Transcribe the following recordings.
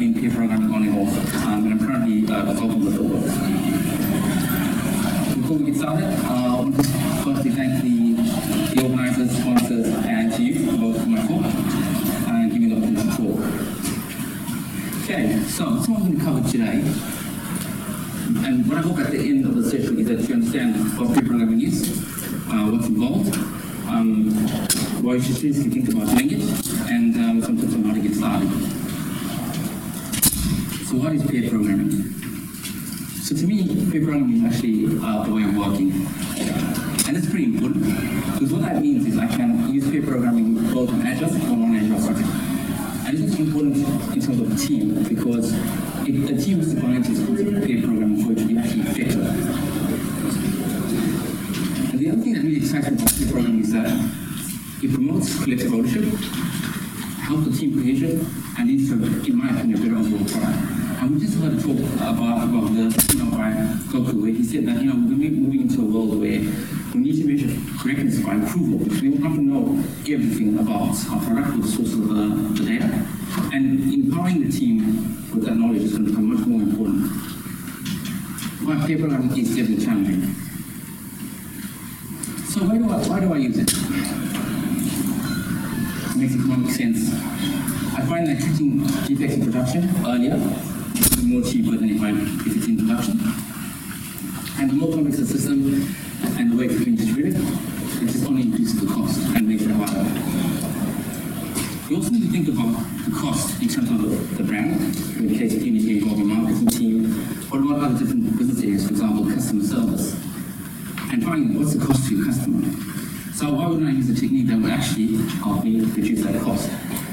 been peer programming on and off, and I'm currently a consultant with the work. Before we get started, I want to firstly thank the organisers, sponsors, and to you both for my talk and giving me the opportunity to talk. Okay, so what I'm going to cover today, and what I hope at the end of the session is that you understand what peer programming is, what's involved, why you should seriously think about doing it, and some tips on how to get started. So what is peer programming? So to me, peer programming is actually a way of working. And it's pretty important, because what that means is I can use peer programming both on Agile or non-Agile project. And this is important in terms of a team, because if a team is to buy into peer programming for it to be actually effective. And the other thing that really excites me about peer programming is that it promotes collective ownership, helps the team cohesion, and leads to, in my opinion, a better overall product. And we just heard a talk about the by Goku, where he said that we're moving into a world where we need to measure correctness by approval, because we don't have to know everything about our product or the source of the data. And empowering the team with that knowledge is going to become much more important. But peer programming is definitely challenging. So why do I use it? It makes economic sense. I find that catching defects in production earlier is more cheaper than if it's in production. And the more complex the system and the way it's being distributed, it just only increases the cost and makes it harder. You also need to think about the cost in terms of the brand, in the case of anything involving marketing team, or a lot of other different business areas, for example, customer service. And find what's the cost to your customer. So why wouldn't I use a technique that would actually help me reduce that cost?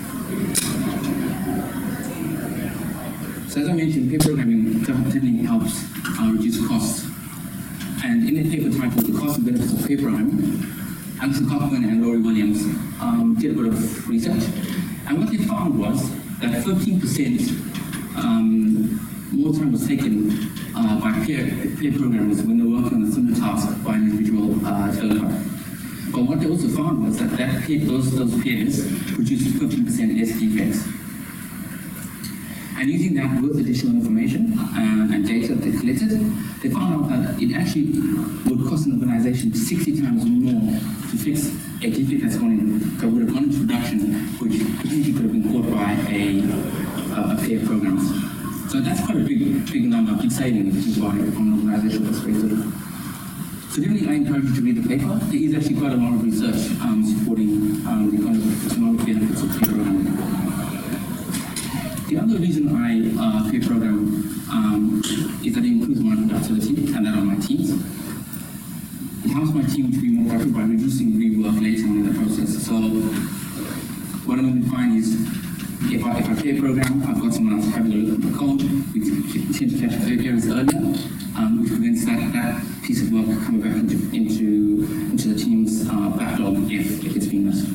So as I mentioned, peer programming definitely helps reduce costs. And in a paper titled The Cost and Benefits of Peer Programming, Alex Kaufman and Laurie Williams did a bit of research. And what they found was that 15% more time was taken by peer programmers when they were working on a similar task by an individual developer. But what they also found was that those peers produced 15% less defects. And using that with additional information and data that they collected, they found out that it actually would cost an organization 60 times more to fix a defect that would have gone into production, which potentially could have been caught by a peer programmer. So that's quite a big number, big saving if you think about it from an organizational perspective. So definitely I encourage you to read the paper. There is actually quite a lot of research supporting the kind of economic benefits of peer programming. The other reason I peer program is that it improves my productivity and that of my teams. It helps my team to be more productive by reducing rework later on in the process. So what I'm going to find is if I peer program, I've got someone else having a look at the code, we tend to catch errors earlier, which prevents that piece of work coming back into the team's backlog if it's being missed.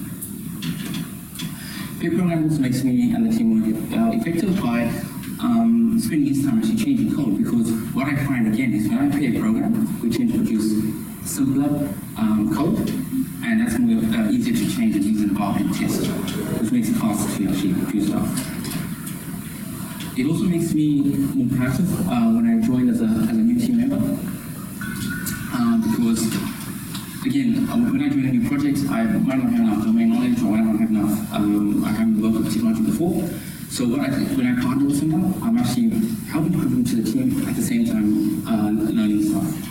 Peer programming also makes me and the team more effective by spending each time actually changing code, because what I find again is when I peer program, we tend to produce simpler code, and that's more easier to change and use in development test, which makes it faster to actually produce stuff. It also makes me more productive when I join as a new team member, because again, when I join a new project, I might not have enough domain knowledge, or I might not have enough, I haven't worked with technology before. So when I partner with someone, I'm actually helping to contribute to the team at the same time learning stuff.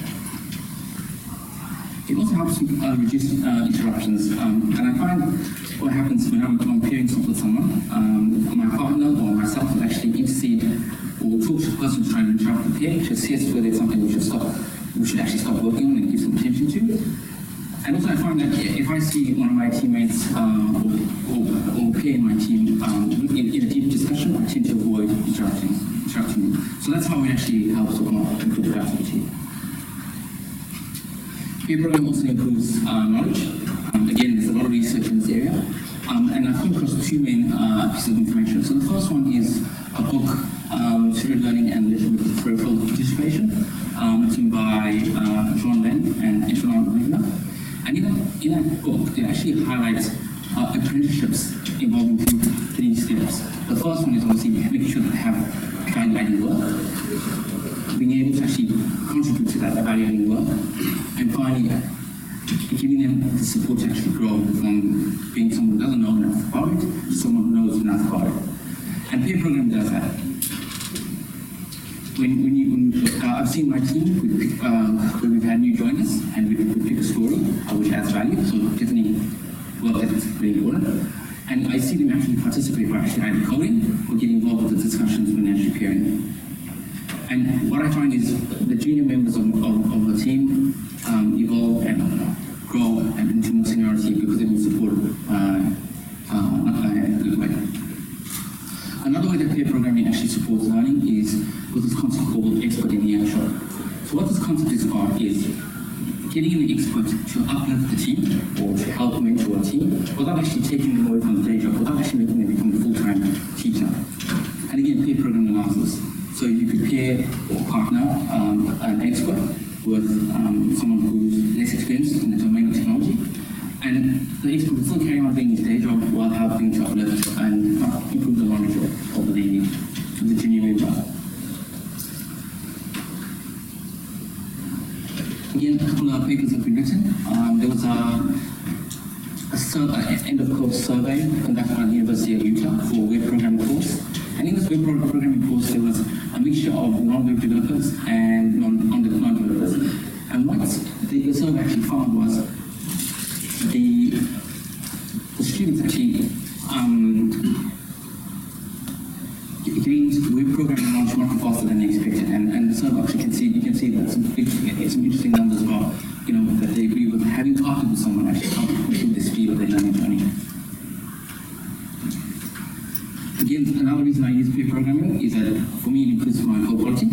It also helps reduce interruptions, and I find what happens when I'm peering something with someone, my partner or myself will actually intercede or talk to the person who's trying to interrupt the peer to assess whether it's something we should actually stop working on and give some attention to. And also I find that if I see one of my teammates or peer in my team in a deep discussion, I tend to avoid interrupting them. So that's how it actually helps to improve productivity. Peer programming also improves knowledge. Again, there's a lot of research in this area. And I've come across two main pieces of information. So the first one is a book, Serial Learning and Leadership with Peripheral Participation, written by Chauhan and Chauhan. And in that book, they actually highlight apprenticeships involving three steps. The first one is obviously making sure that they have value-adding work, being able to actually contribute to that value-adding work, and finally giving them the support to actually grow from being someone who doesn't know enough about it to someone who knows enough about it. And peer program does that. I've seen my team where we've had new joiners and we pick a story which adds value, so definitely work that's very important. And I see them actually participate by actually either coding or getting involved with the discussions when they're actually peering. And what I find is the junior members of the team evolve and grow and into more seniority because they will support in a good way. Another way that peer programming actually supports learning is with this concept called expert in the action. So what this concept is about is getting an expert to uplift the team or to help mentor a team without actually taking them away from the day job, without actually making them become a full-time teacher. And again, peer programming allows this. So you could pair or partner an expert with someone who's less experienced in the domain of technology, and the expert will still carry on doing his day job while helping to uplift and improve the knowledge of the junior member. Again, a couple of papers have been written. There was an end-of-course survey conducted by the University of Utah for a web programming course. And in this web programming course, there was a mixture of non-web developers and non-developers. And what the survey actually found was the students actually getting web programming much more faster than they expected. And the survey actually you can see that some interesting numbers about, that they agree with having partnered with someone actually helped improve the speed of their learning journey. Again, another reason I use peer programming is that for me it improves my code quality.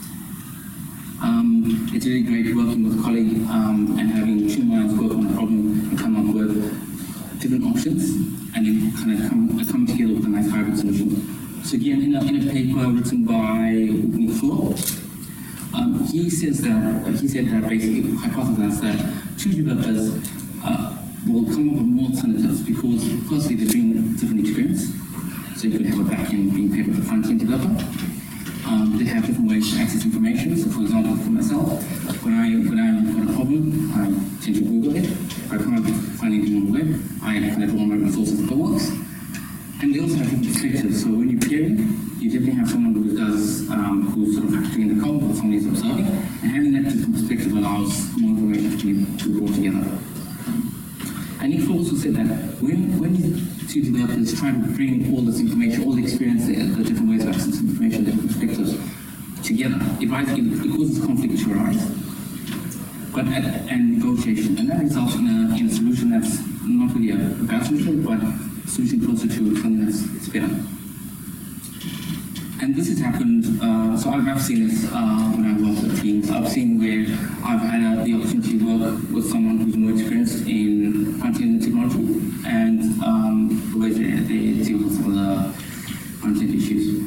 It's really great working with a colleague and having two minds work on a problem and come up with different options and then kind of come together with a nice hybrid solution. So again, in a paper written by Nick Floor, he said that basically hypothesized that two developers will come up with more alternatives because firstly they bring different experience. So you could have a back-end being paired with a front-end developer. They have different ways to access information. So for example, for myself, when I've got a problem, I tend to Google it. If I can't find anything on the web, I kind of draw my resources that works. And they also have different perspectives. So when you're peering, you definitely have someone who does, who's sort of factoring in the code, or someone who's observing, and having that different perspective allows more information to be brought together. And he also said that when two developers try to bring all this information, all the experience, the different ways of accessing information, different perspectives together, it causes conflict to arise, and negotiation, and that results in a solution that's not really a bad solution, but a solution closer to something that's better. And this has happened, so I've seen this when I work with teams. I've seen where I've had the opportunity to work with someone who's more experienced in front-end technology and the way they deal with some of the front-end issues.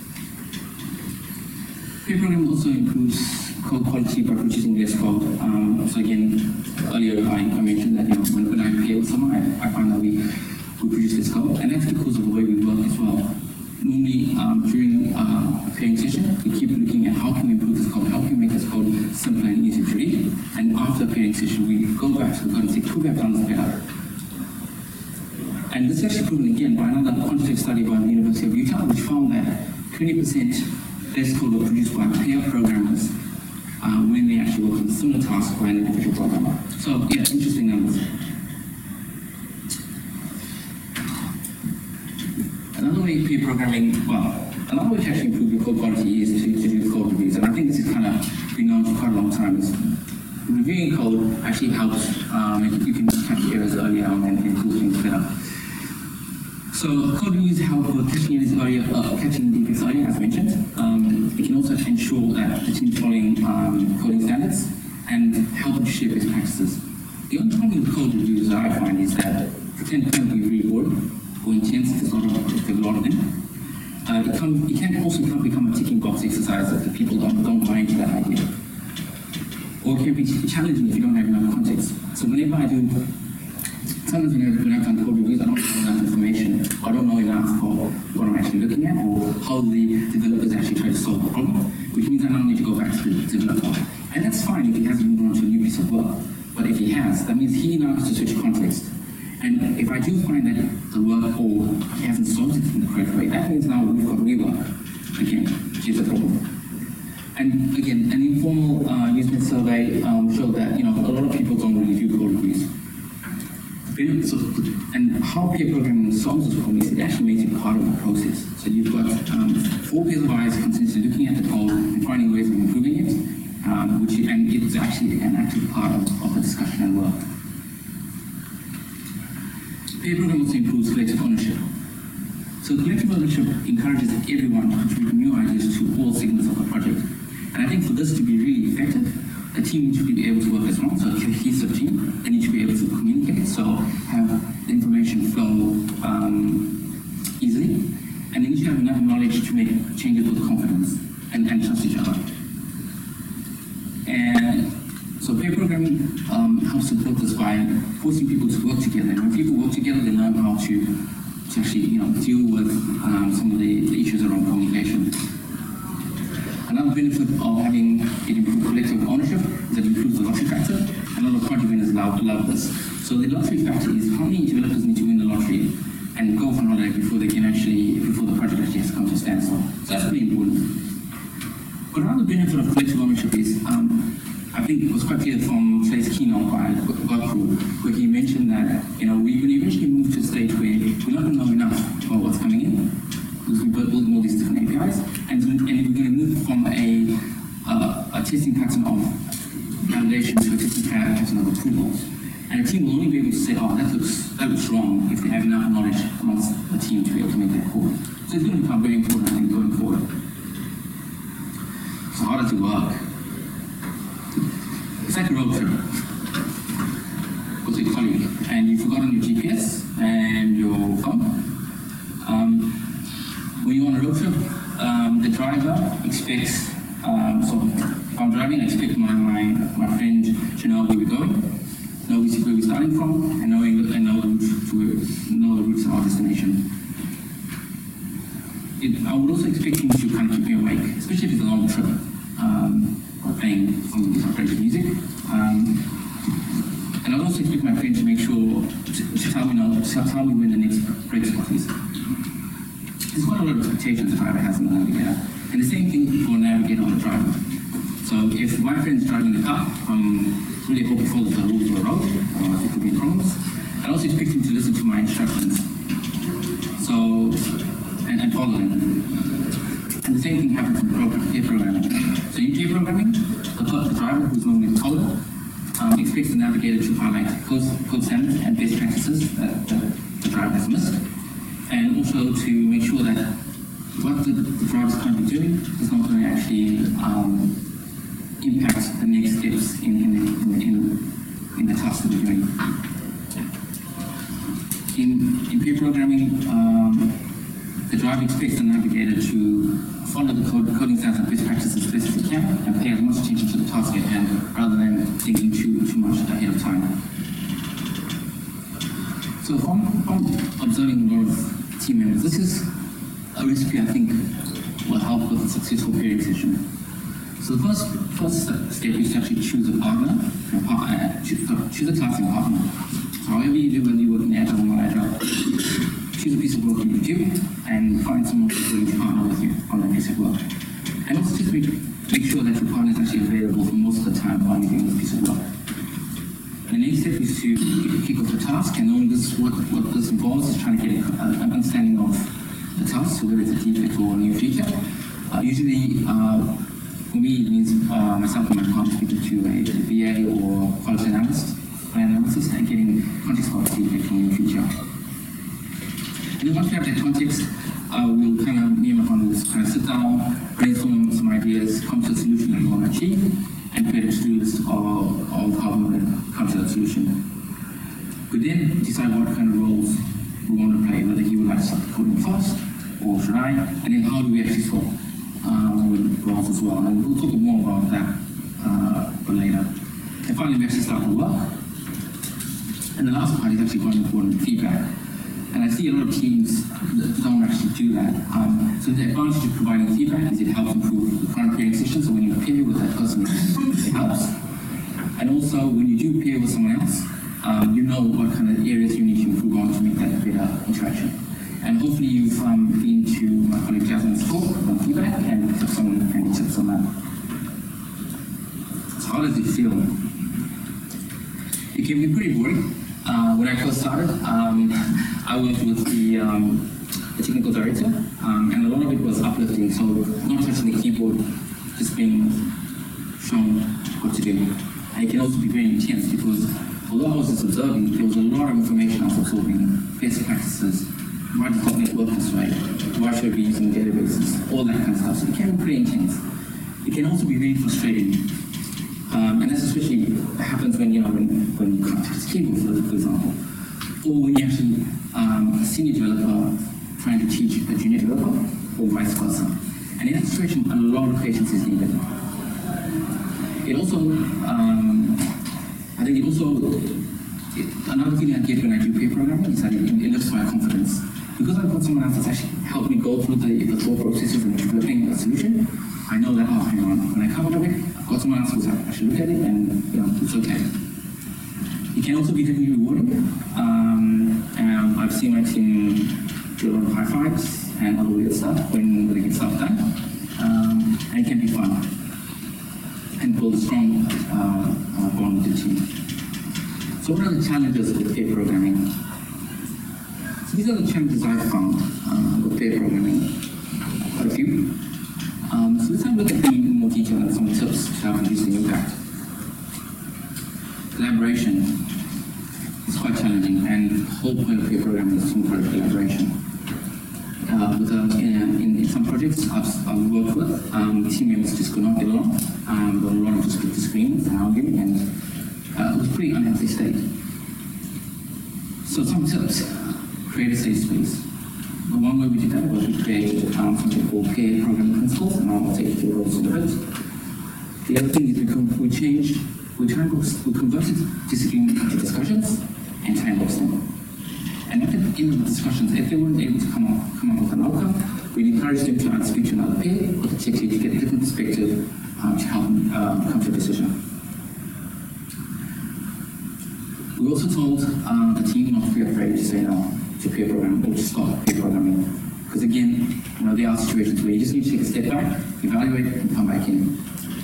Peer programming also improves code quality by producing less code. So again, earlier I mentioned that when I pair with someone, I find that we produce less code, and that's because of the way we work as well. Normally, during a pairing session, we keep looking at how can we improve this code, how can we make this code simpler and easier to read, and after a pairing session, we go back to the code and say, could we have done this better? And this is actually proven again by another quantitative study by the University of Utah, which found that 20% less code was produced by pair programmers when they actually work on similar tasks by an individual programmer. So, yeah, interesting numbers. Another way peer programming, another way to actually improve your code quality is to do code reviews. And I think this is kind of been known for quite a long time. Reviewing code actually helps, you can catch errors earlier on and improve things better. So code reviews help with catching defects earlier, as mentioned. It can also ensure that the team is following coding standards and help to share best practices. The only problem with code reviews that I find is that they tend to be really boring or intense. There's a lot of them. It can also become a ticking box exercise that people don't buy into that idea. Or it can be challenging if you don't have enough context. So whenever I do sometimes when I've done code reviews, I don't have enough information. I don't know enough for what I'm actually looking at or how the developers actually try to solve the problem, which means I now need to go back to the developer. And that's fine if he hasn't moved on to a new piece of work. But if he has, that means he now has to switch context. And if I do find that the work or he hasn't solved it in the correct way, that means now we've got rework again, which is a problem. And again, an informal user survey showed that a lot of people don't really do code reviews. And how peer programming solves this problem is it actually makes it part of the process. So you've got 4 pairs of eyes continuously looking at the code and finding ways of improving it, and it's actually an active part of the discussion and work. Peer programming also improves collective ownership. So collective ownership encourages everyone to contribute new ideas to all segments of the project. And I think for this to be really effective, a team needs to be able to work as one, so a cohesive team. They need to be able to communicate, so have the information flow easily. And they need to have enough knowledge to make changes with confidence and trust each other. And so pair programming helps support this by forcing people to work together. And when people work together, they learn how to actually deal with some of the issues around communication. Another benefit of having it improve collective ownership is that it improves the lottery factor, and a lot of project winners love this. So the lottery factor is how many developers need to win the lottery and go for holiday before the project actually has to come to a standstill. So that's really important. But another benefit of collective ownership is, I think it was quite clear from today's keynote by Godfrey, where he mentioned that when you eventually move to a stage where we're not going to know enough about what's coming in, because we build all these different APIs, and we're going to move from a testing pattern of validation to a testing pattern of approvals. And a team will only be able to say, oh, that looks wrong if they have enough knowledge amongst the team to be able to make that call. So it's going to become very important, I think, going forward. So how does it work? It's like a road trip. Go to a colleague, and you've forgotten your GPS and your phone. When you're on a road trip, the driver expects, so if I'm driving, I expect my friend to know where we're going, know where we're starting from, and know the route to our destination. I would also expect him to kind of keep me awake, especially if it's a long trip, playing some great music. And I'd also expect my friend to make sure to tell me when the next break spot is. There's quite a lot of expectations the driver has on the navigator. And the same thing for a navigator on the driver. So if my friend's driving the car, really hope he follows the rules of the road, or if it could be problems. I also expect him to listen to my instructions. So, and follow them. And the same thing happens in peer programming. So in peer programming, the driver, who's normally the coder, expects the navigator to highlight code standards and best practices that the driver has missed. And also to make sure that what the driver is currently doing is not going to actually impact the next steps in the task that we're doing. In peer programming, the driver expects the navigator to follow the coding standards and best practices as best as he can and pay as much attention to the task at hand rather than thinking too much ahead of time. So from observing a lot of team members, this is a recipe I think will help with a successful pairing session. So the first step is to actually choose a partner, choose a classing partner. So however you do, whether you work in Agile or not Agile, choose a piece of work you do and find someone who's willing to partner with you on that piece of work. And also just make sure that your partner is actually available for most of the time while you're doing this piece of work. The next step is to kick off the task, and knowing what this involves is trying to get an understanding of the task, so whether it's a defect or a new feature. Usually, for me, it means myself and my partner speaking to a VA or quality analyst, and getting context about the defect or new feature. And then once we have that context, we'll me and my partner will kind of sit down, brainstorm some ideas, come to a solution that we want to achieve, and create a to-do list of how we will come to that solution. We then decide what kind of roles we want to play, whether he would like to start coding first, or should I, and then how do we actually swap roles as well. And we'll talk more about that later. And finally, we actually start the work. And the last part is actually quite important, feedback. And I see a lot of teams that don't actually do that. So the advantage of providing feedback is it helps improve the current pairing session. So when you pair with that person, it helps. And also, when you do pair with someone else, you know what kind of areas you need to improve on to make that better interaction. And hopefully you've been to my colleague Jasmine's talk on feedback and tips on that. So how does it feel? It can be pretty boring. When I first started, I worked with the technical director, and a lot of it was uplifting, so not touching the keyboard, just being shown what to do. And it can also be very intense because although I was just observing, there was a lot of information I was absorbing, best practices, why does the network this way, why should I be using databases, all that kind of stuff. So it can be pretty intense. It can also be really frustrating. And that's especially happens when you can't touch the keyboard, for example, or when you're actually a senior developer trying to teach a junior developer, or vice versa. And in that situation, a lot of patience is needed. It also, I think it also, another feeling I get when I do pair programming is that it lifts my confidence. Because I've got someone else that's actually helped me go through the thought processes and developing a solution, I know that, oh, hang on, when I come up with it, I've got someone else who's actually looked at it and, it's okay. It can also be definitely rewarding. I've seen my team do a lot of high fives and other weird stuff when they get stuff done. And it can be fun and build a strong bond with the team. So what are the challenges with pair programming? So these are the challenges I've found with pair programming. Quite a few. So let's have a look at them in more detail and some tips to help reduce the impact. Collaboration is quite challenging, and the whole point of pair programming is to encourage collaboration. In some projects I've worked with, team members just could not get along. There were a lot of just disagreements and arguing, and it was a pretty unhealthy state. So some tips: create a safe space. The one way we did that was we created something called pair programming principles, and I'll take you through those in a bit. The other thing is we converted disagreements into discussions and time boxed them. And at the end of the discussions, if they weren't able to come up with an outcome, we'd encourage them to either speak to another pair or to check to get a different perspective to help them come to a decision. We also told the team not to be afraid to say no to pair programming or to stop pair programming. Because again, there are situations where you just need to take a step back, evaluate, and come back in.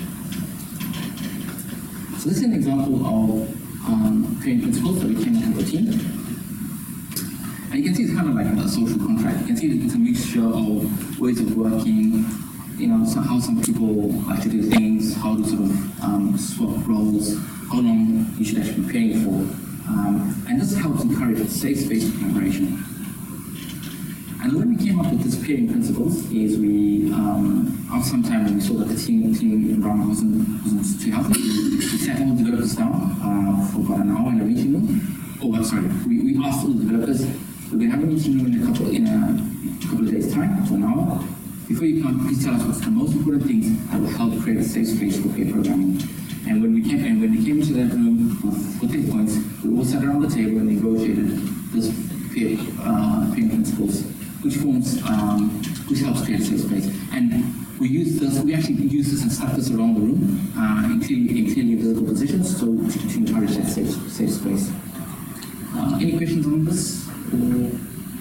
So this is an example of pairing principles that we came up with the team. And you can see it's kind of like a social contract. You can see it's a mixture of ways of working, so how some people like to do things, how to sort of swap roles, how long you should actually be paying for. And this helps encourage a safe space for collaboration. And the way we came up with this pairing principles is we, after some time when we saw that the team environment wasn't too healthy, we sat all the developers down for about an hour in a meeting room. We asked all the developers, we're going to have a meeting room in a couple of days' time, for an hour. Before you come, please tell us what's the most important things that will help create a safe space for pair programming. And when we came into that room with the points, we all sat around the table and negotiated this pairing principles, which helps create a safe space. And we actually used this and stuck this around the room, in clearly visible positions, so to encourage that safe space. Any questions on this? No?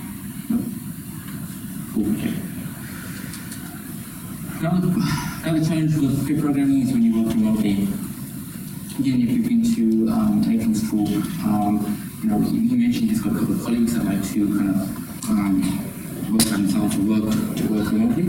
Okay. Another challenge with pair programming is when you work remotely. Again, if you've been to Nathan's talk, he mentioned he's got a couple of colleagues that like to kind of work on themselves or work remotely,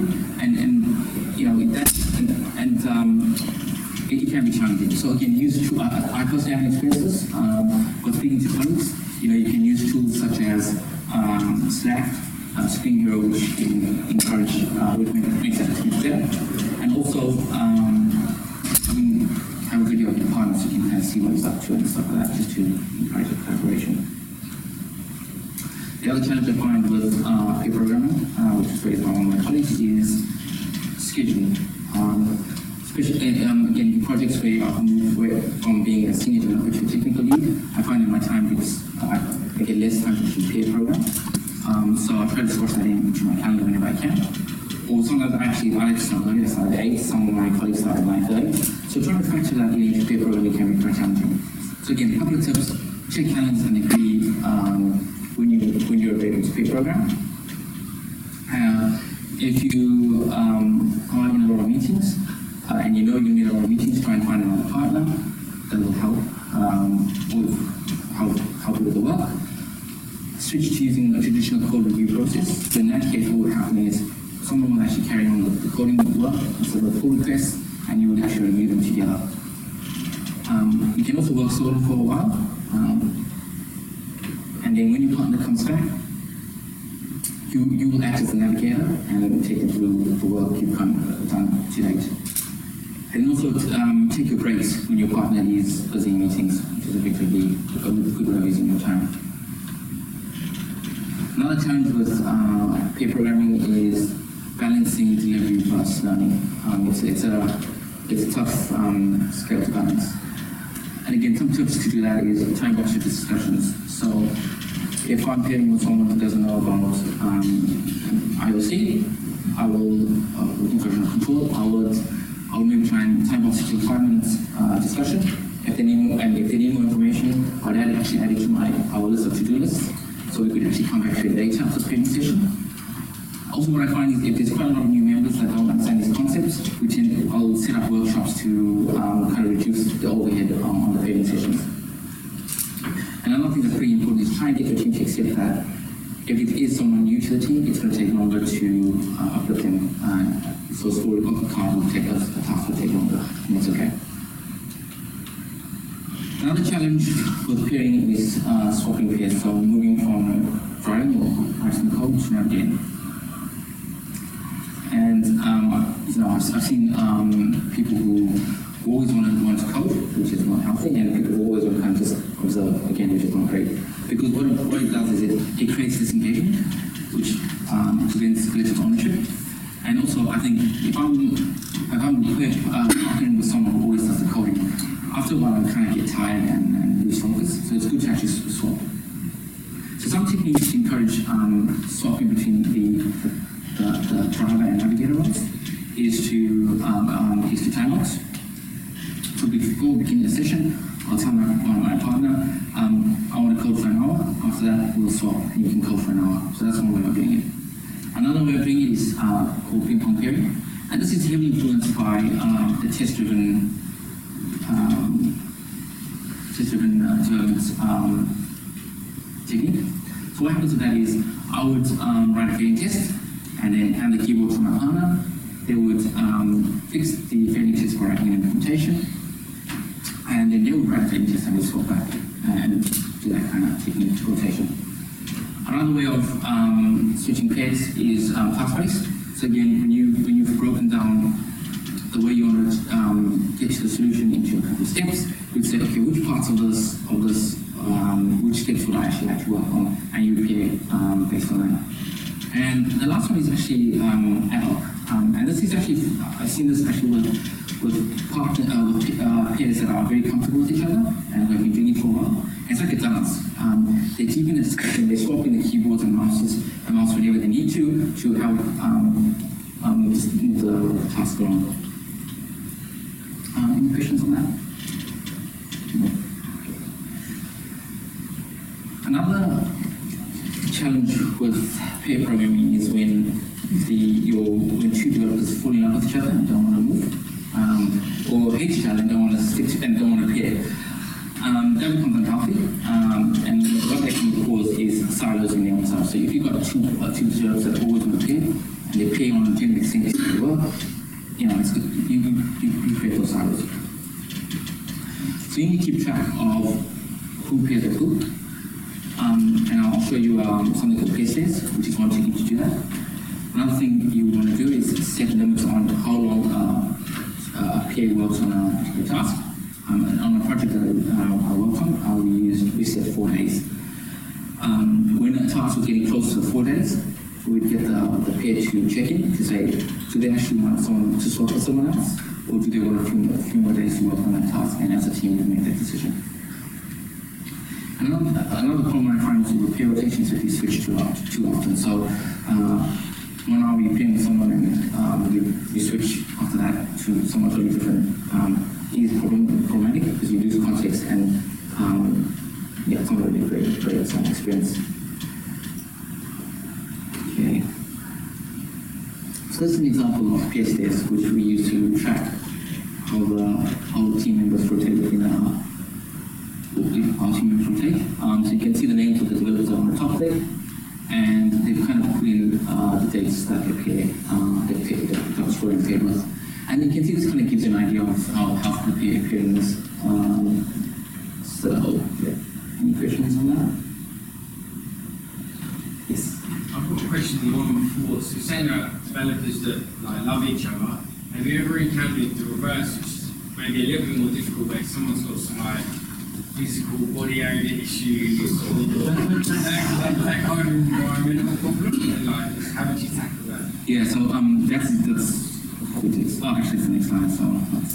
it can be challenging. So again, use tools. I personally haven't experienced this, but speaking to colleagues, you can use tools such as Slack, Screen Hero, which can encourage, which makes that experience better, and also have a video of your partner so you can kind of see what he's up to and stuff like that, just to encourage the collaboration. The other challenge I find with pair programming, which is raised by one of my colleagues, is scheduling. especially in projects where I've moved from being a senior developer to a technical lead, I find that my time gets, I get less time to prepare programs. So I try to source that into my calendar whenever I can. Or sometimes I actually like some earlier, start at 8, some of my colleagues start at 9:30. So trying to factor that into prepare programming can be quite challenging. So again, a couple of tips: check calendars and agree when you're able to prepare program. If you are in a lot of meetings and you know you need a lot of meetings, try and find another partner that will help with the work. Switch to using a traditional code review process. So in that case, what would happen is someone will actually carry on the coding work instead of pull requests, and you will actually review them together. You can also work solo for a while, and then when your partner comes back, you will act as a navigator and take them through the work you've done to date. And also take your breaks when your partner is busy in meetings, which is effectively a good way of using your time. Another challenge with pair programming is balancing delivery versus learning. It's a tough scale to balance. And again, some tips to do that is time box your discussions. So if I'm pairing with someone who doesn't know about IOC, I will, looking for control, I will maybe try and time box it to 5 minutes discussion. If they need more, information, I'd actually add it to our list of to-do lists, so we could actually come back to it later after the pairing session. Also, what I find is if there's quite a lot of new members that don't understand these concepts, I'll set up workshops to kind of reduce the overhead on the pairing sessions. And another thing that's pretty important is try and get your team to accept that if it is someone new to the team, it's going to take longer to uplift them. So story of the card will take us, the task will take longer, and it's okay. Another challenge with pairing is swapping pairs, so moving from drawing or writing code to navigating. And I've seen people who always want to code, which is not healthy, and people who always want to kind of just observe, again, which is not great. Because what it does is it creates disengagement, which prevents collective ownership. And also, I think if I'm partnering with someone who always does the coding, after a while I kind of get tired and lose focus. So it's good to actually swap. So some techniques encourage swapping between the driver and navigator roles is to time box. So before beginning the session, I'll tell my partner, I want to code for an hour. After that, we'll swap and you can code for an hour. So that's one way of doing it. Another way of doing it is called ping pong pairing. And this is heavily influenced by the test-driven development technique. So what happens with that is I would write a fairing test and then hand the keyboard to my partner. They would fix the fairing test for writing an implementation, and then they would write a fairing test and we'll swap back and do that kind of technique rotation. Another way of switching pairs is task-based. So again, when you've broken down the way you want to get to the solution into a couple of steps, you'd say, okay, which parts of this, which steps would I actually like to work on, and you pair based on that. And the last one is actually ad hoc. And this is actually, I've seen this actually with pairs that are very comfortable with each other and who have been doing it for a while. It's like a dance. They deepen the discussion, they swap in the keyboards and mouse whenever they need to help move the task along. Any questions on that? Another challenge with pair programming is when two developers fall in love with each other and don't want to move, or hate each other and don't want to stick to, and don't want to pair. That becomes unhealthy, and what that can cause is silos in the outside. So if you've got two developers that always want to pair, and they pair on a generally same as well, it's good. You create those silos. So you need to keep track of who pairs with who. And I'll show you something called pair sets, which is one technique to do that. Another thing you want to do is set limits on how long a pair works on a particular task. On a project that I work on, we set 4 days. When a task was getting close to 4 days, we'd get the pair to check in to say, do they actually want someone to swap with someone else, or do they want a few more days to work on that task, and as a team we make that decision. Another problem I find is repair rotations if we switch too often. So when are we playing with someone and we switch after that to someone totally different, is problematic because you lose context and yeah, it's not really a great experience. Okay. So this is an example of PSDS which we use to track how the team members rotate within our team members rotate. So you can see the names of the developers on the top there, and they've kind of put in the dates that that was scoring favors. And you can see this kind of gives you an idea of how the pair pairing is. So, yeah. Any questions on that? Yes. I've got a question on one before. So you're saying that developers that like love each other. Have you ever encountered the reverse, which is maybe a little bit more difficult, where someone's got some like physical body area issues or that kind of environmental problem? And like, how would you tackle that? Yeah. So that's actually it's the next slide. So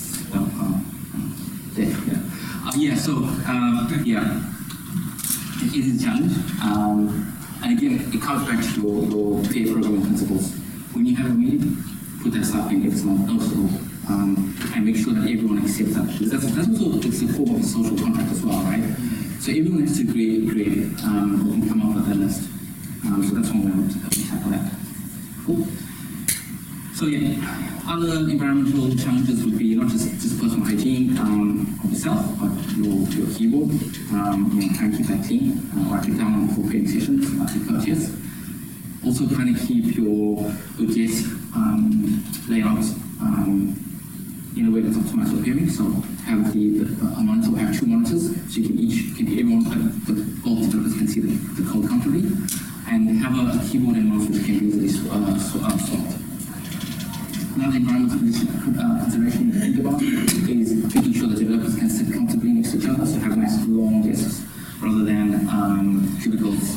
that's yeah. So yeah. It is a challenge, and again, it comes back to your peer programming principles. When you have a meeting, put that stuff in if it's not noticeable, and make sure that everyone accepts that. Because that's also it's a form of a social contract as well, right? So everyone has to agree and come up with a list. So that's one way to tackle that. Cool. So yeah, other environmental challenges would be not just personal hygiene of yourself, but your keyboard. Try and keep that clean, write it down for pairing sessions, be courteous. Also trying to keep your desk layout in a way that's optimized for pairing. So have a monitor or have two monitors, so you can everyone, both developers can see the code comfortably, and have a keyboard and mouse which can be easily swapped. Another environmental consideration to think about is making sure that developers can sit comfortably next to each other, so have nice long desks rather than cubicles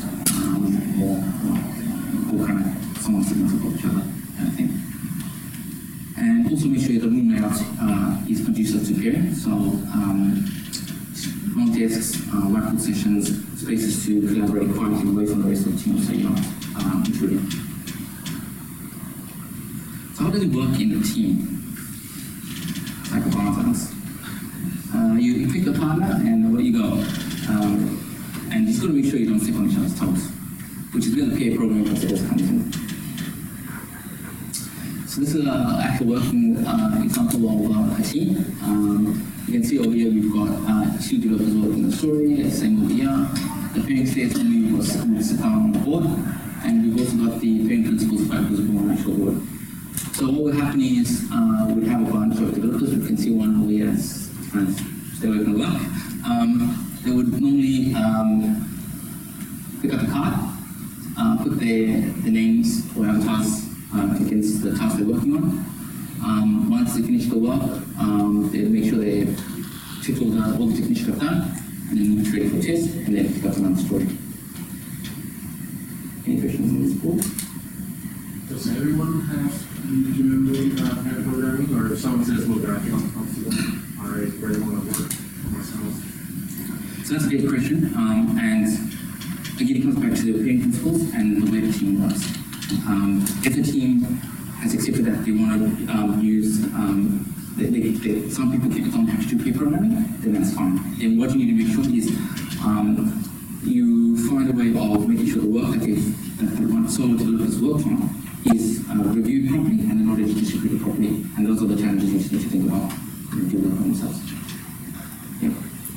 or kind of someone sitting on top of each other kind of thing. And also make sure the room layout is conducive to pairing, so long desks, whiteboard sessions, spaces to collaborate quietly away from the rest of the team so you're not intruding. So how does it work in a team? Like a bar dance. You pick a partner and away you go. And just got to make sure you don't step on each other's toes, which is where the peer programming process comes in. So this is an actual working example of a team. You can see over here we've got two developers working on the story, same over here. The pairing states only we've got sit down on the board, and we've also got the pairing principles quite visible on the actual board. So what would happen is we'd have a bunch of developers. We can see one over here that's kind of stay away from the luck. They would normally pick up a card, put their names or avatars against the task they're working on. Once they finish the work, they make sure they check all the techniques they've done, and then move ready for test, and then pick up another story. Any questions on this board? Does everyone have legitimately pair programming, or if someone says, look, I feel uncomfortable, I very want to work for myself? So that's a good question, and again, it comes back to the pairing principles and the way the team works. If the team has accepted that they want to use, some people don't have to do pair programming, then that's fine. Then what you need to make sure is you find a way of making sure the work that the one solo developers work on is reviewed properly and the knowledge is distributed properly. And those are the challenges you need to think about and deal with themselves. Yeah.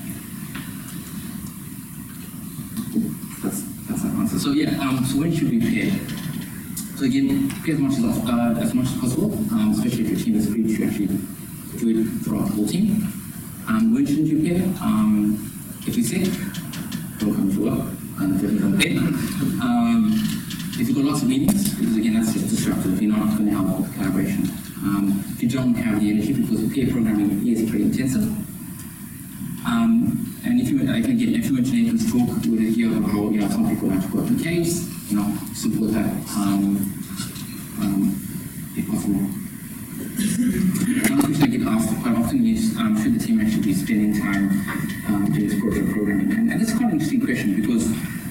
That's that answer. So yeah, so when should we pair? So again, pair as much as possible, especially if your team is free to actually do it throughout the whole team. When shouldn't you pair? If you're sick, don't come to work and definitely don't pair. If you've got lots of meetings, because again that's just disruptive, you're not going to help with collaboration. If you don't have the energy, because peer programming is pretty intensive. And if you mention Nathan's talk, you would hear about how some people like to work in caves, support that if possible. Another question I get asked quite often is, should the team actually be spending time doing exploratory programming? And that's quite an interesting question because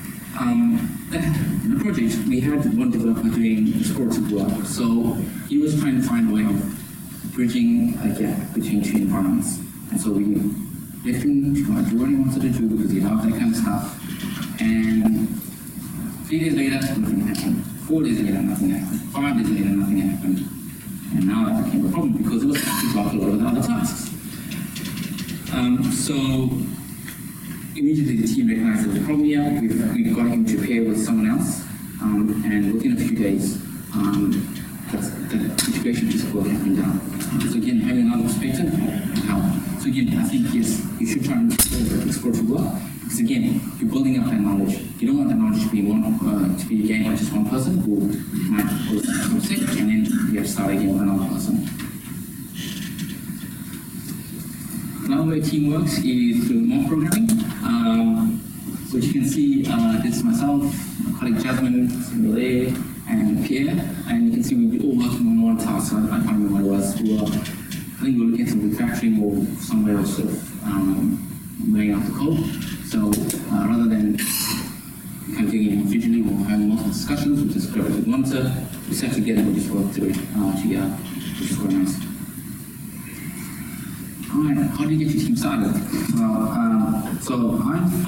in the project, we had one developer doing explorative work. So he was trying to find a way of bridging a gap between two environments. And so we left him to do what he wanted to do because he loved that kind of stuff. And 3 days later, nothing happened. 4 days later, nothing happened. 5 days later, nothing happened. And now that became a problem because it was actually blocked a lot of the other tasks. So immediately the team recognized there was a problem here. We got him to pair with someone else. And within a few days, the integration just got happened down. So again, having another perspective helped. So again, I think yes, you should try and explore to work. Because again, you're building up that knowledge. You don't want that knowledge to be gained by just one person who might cause a mistake, and then you have to start again with another person. Another way team works is through mock programming. So you can see this is myself, my colleague Jasmine, Simile, and Pierre, and you can see we all working on one task. So I can't remember what it was. I think we were looking at some refactoring or somewhere else sort of laying out the code. So rather than kind of doing it individually or having multiple discussions, we just grab it with one set, we sat together and we just work through it together, which is very nice. Alright, how do you get your team started? So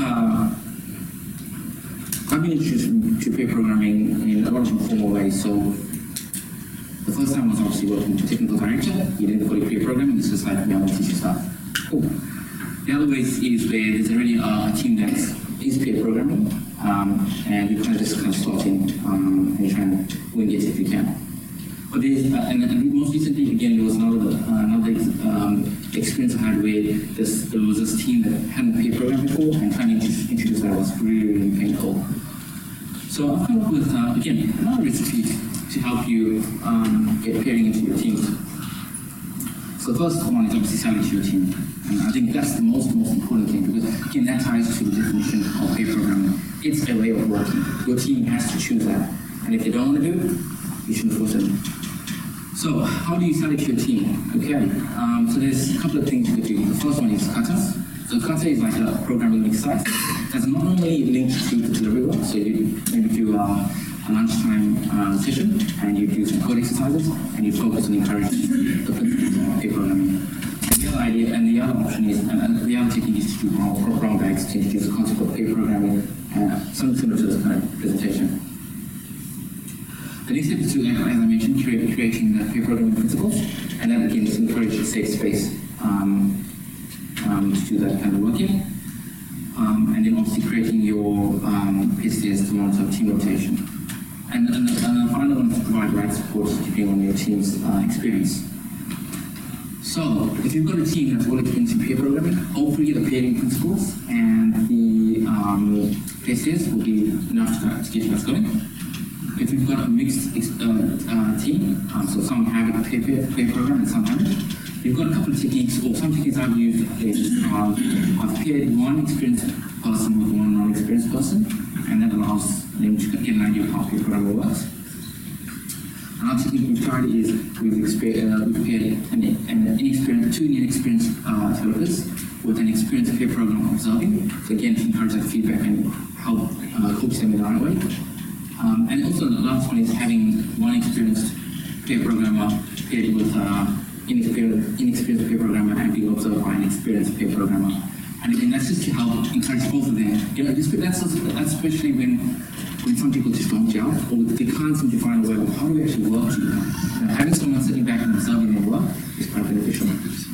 I've been introduced to pair programming in a lot of informal ways. So the first time was obviously working with a technical director. He didn't call it pair programming, it's just like, yeah, I'll teach you stuff. Cool. The other ways is where there's already a team that is pair programming, and you kind of just slot in and you try and wing it if you can. But there's, and most recently, again, there was another experience I had where there was this team that hadn't pair programmed before, and trying to introduce that was really, really painful. So I've come up with, again, another recipe to help you get pairing into your teams. So the first one is obviously selling to your team. And I think that's the most important thing because, again, that ties to the definition of pair programming. It's a way of working. Your team has to choose that. And if they don't want to do it, you shouldn't force them. So how do you sell it to your team? Okay, so there's a couple of things you could do. The first one is kata. So kata is like a programming exercise that's not only linked to the delivery work. So you maybe do a lunchtime session and you do some code exercises and you focus on encouraging the principles of pair programming. The other idea and the other option is, and the other technique is to do brown bags to introduce the concept of pair programming and something similar to this kind of presentation. The next step is to, as I mentioned, creating the pair programming principles, and that again is encourage a safe space to do that kind of working. And then obviously creating your PSDs to monitor team rotation. And the final one is to provide right support depending on your team's experience. So if you've got a team that's well experienced in pair programming, hopefully the pairing principles and the PSDs will be enough to get you guys going. If you've got a mixed team, so some have a pair program and some haven't, you've got a couple of techniques, or some techniques I've used is I've paired one experienced person with one non-experienced person, and that allows them to get an idea of how pair programming works. Another technique we've tried is we've paired two inexperienced developers with an experienced pair program observing, so again to encourage that feedback and help coach them in the right way. And also the last one is having one experienced pair programmer paired with inexperienced pair programmer and being observed by an experienced pair programmer. And again, that's just to help encourage both of them. You know, that's especially when some people just don't gel, or they can't seem to find a way of how do we actually work together. You know, having someone sitting back and observing their work is quite beneficial.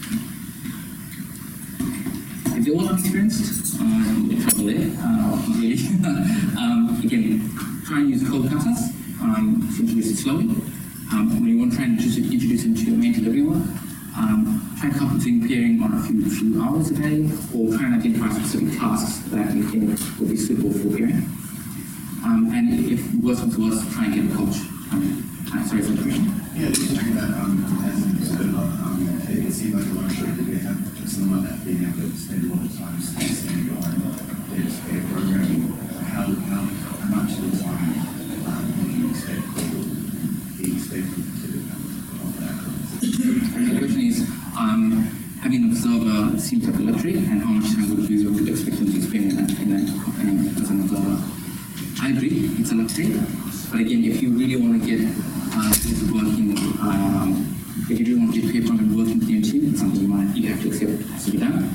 If they're all experienced, in trouble there, really. Again, try and use code katas to introduce it slowly. When you want to try and introduce it into your main delivery work, try coupling pairing on a few hours a day, or try and identify specific tasks that you think will be suitable for pairing. And if worse comes to worse, try and get a coach. Sorry for the question. Yeah, just saying that it seems like a luxury to get someone that being able to spend a lot of time standing behind their pair programming. How much of the time do you expect to be expected to do that? The question is, it seems like a luxury, and how much time would you expect them to spend as an observer. I agree, it's a luxury, but again, if you really want to get this working, if you really want to get paper and working with your team, it's something you have to accept has to be done.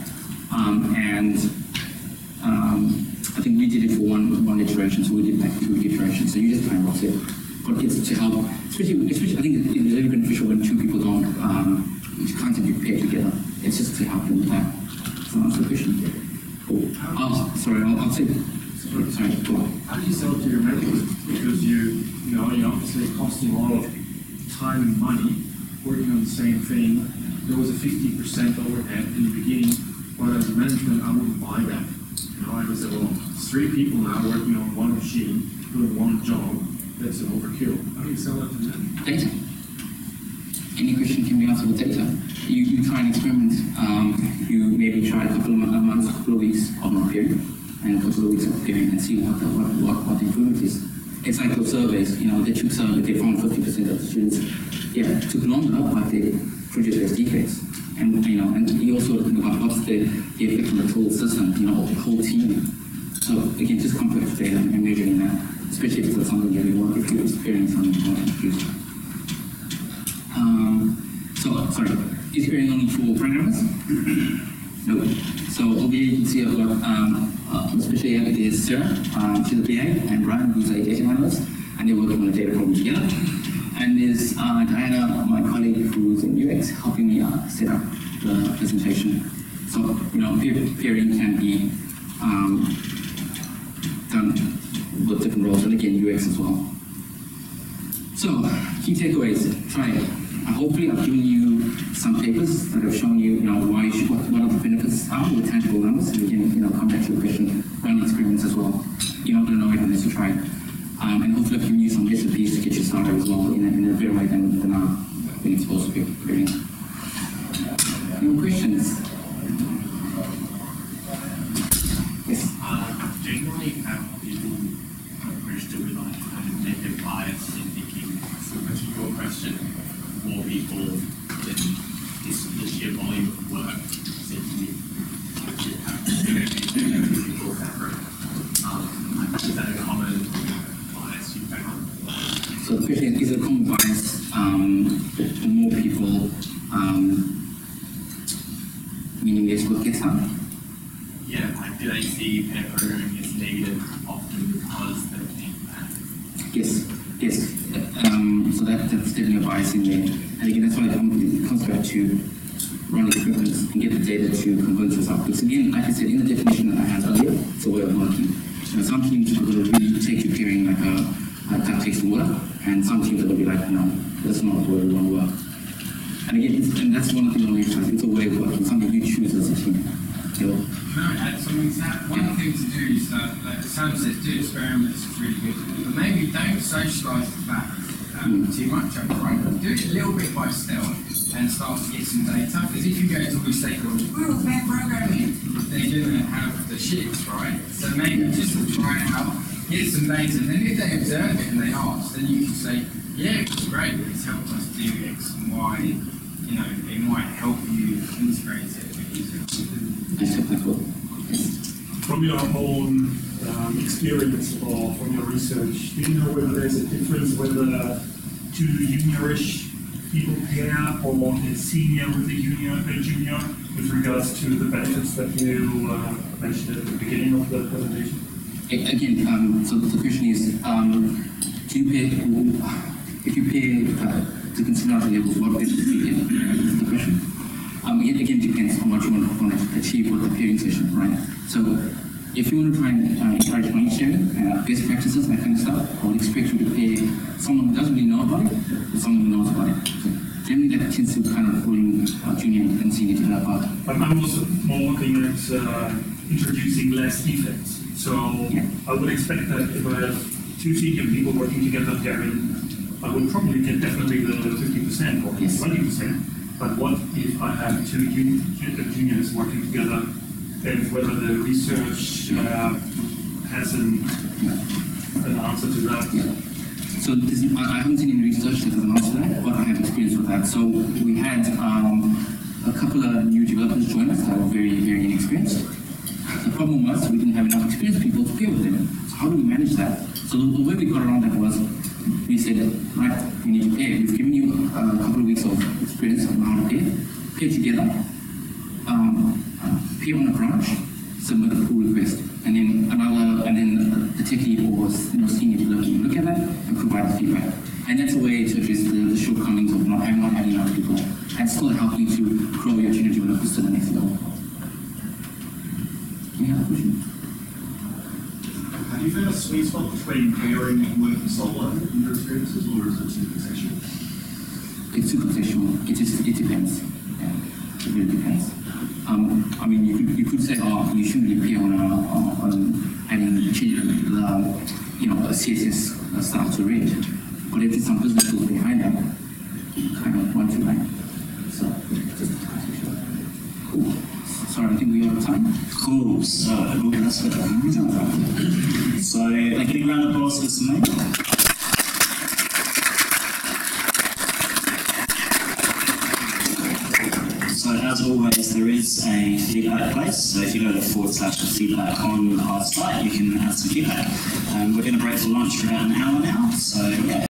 I think we did it for one iteration, so we did like 2 iterations, so you just kind of it. But it's to help, especially I think it's really beneficial when 2 people don't, can't be paired together. It's just to help them with that. So that's the question. Oh, sorry, I'll say. Sorry, go on. How do you sell to your members? Because you're obviously costing a lot of time and money working on the same thing. There was a 50% overhead in the beginning, but as a management, I wouldn't buy that. I would say, well, it's 3 people now working on one machine, doing one job. That's an overkill. How do you sell that to them? Data. Any question can be answered with data. You try an experiment. You maybe try a couple of months, a couple of weeks of not period, and a couple of weeks of period, and see what the improvement is. It's like those surveys. They took survey, they found 50% of the students. Yeah, it took longer, but they produced less defects. And and you also looking about what's the effect on the whole system, of the whole team. So again, just compare data and measuring that, especially if it's something that you want to experience on the future. Sorry, is pairing only for programmers? No. So over here you can see I've got especially there's Sarah, she's a BA, and Brian, who's a data analyst, and they're working on a data problem together. And there's Diana, my colleague, who's in UX, helping me set up the presentation. So pairing can be done with different roles, and again UX as well. So key takeaways: try it. Hopefully, I've given you some papers that have shown you, why you should, what the benefits are with tangible numbers. And again, come back to your question, run the experiments as well. You're not going to know it unless you try it. And hopefully, I've given you some recipes to get you started as well in a better way than when it's supposed to be preparing. Any questions? Yes. Generally, people register with negative bias in thinking, similar to your question, more people than the sheer volume of work seem to be people separate. Is that a common bias you found? So the question is a common bias for more people, meaning less work gets done? Yeah, do they see pair programming as negative often because they're being bad? Yes. So that's definitely a bias in there. And again, that's why it comes back to run experiments and get the data to convince yourself. Because again, like I said, in the definition that I had earlier, it's a way of working. Some teams are going to really take you pairing like a duck takes the water, and some teams are going to be like, no, that's not the way we want to work. And again, and that's one of the things I want to emphasize, it's a way of working, something you choose as a team. Can I add something to that? One thing to do is that, like Sam says, do experiments, it's really good. But maybe don't socialise the fact too much up front. Do it a little bit by stealth and start to get some data. Because if you go to all these stakeholders, we're all about programming, they're going to have the shits, right? So maybe just to try it out, get some data, and then if they observe it and they ask, then you can say, yeah, it's great, it's helped us do X and Y. It might help you integrate it a bit easier. From your own experience or from your research, do you know whether there's a difference whether 2 juniorish people pair or a senior with a junior with regards to the benefits that you mentioned at the beginning of the presentation? Again, so the question is, do you pair, if you pair to consider other levels, what benefits do you get? That's the question. It again depends on what you want to achieve with the pairing session, right? So if you want to try and encourage mind sharing, best practices, that kind of stuff, I would expect you to pair someone who doesn't really know about it with someone who knows about it. So generally that tends to kind of bring junior and senior together apart. But I'm also more looking at introducing less defects. So yeah. I would expect that if I have 2 senior people working together pairing, I would probably get definitely the 50% or 20%. But what if I have 2 juniors working together, and whether the research has an answer to that? So I haven't seen any research that has an answer to that, but I have experience with that. So we had a couple of new developers joined us that were very, very inexperienced. The problem was we didn't have enough experienced people to pair with them. So how do we manage that? So the way we got around that was we said, right, you need to pair. We've given you a couple of weeks of experience on how to pair together, pair on a branch, submit a pull request, and then the tech lead or senior developer will look at that and provide feedback. And that's a way to address the shortcomings of not having enough people and still helping to grow your junior developers to the next level. Any other questions? Have you found a sweet spot between pairing and working solo in your experiences, or is it too contextual? It's too contextual. It depends. Yeah, it really depends. I mean, you could say, oh, you shouldn't really pair on having a CSS style to read. But if there's some business tools behind that, kind of want to like. So, just cool. Sorry, I think we are out of time. Cool. So, that's good. So, a big round of applause for Samir. So, as always, there is a feedback place. So, if you go to /feedback on our site, you can add some feedback. We're going to break for lunch for about an hour now. So, yeah.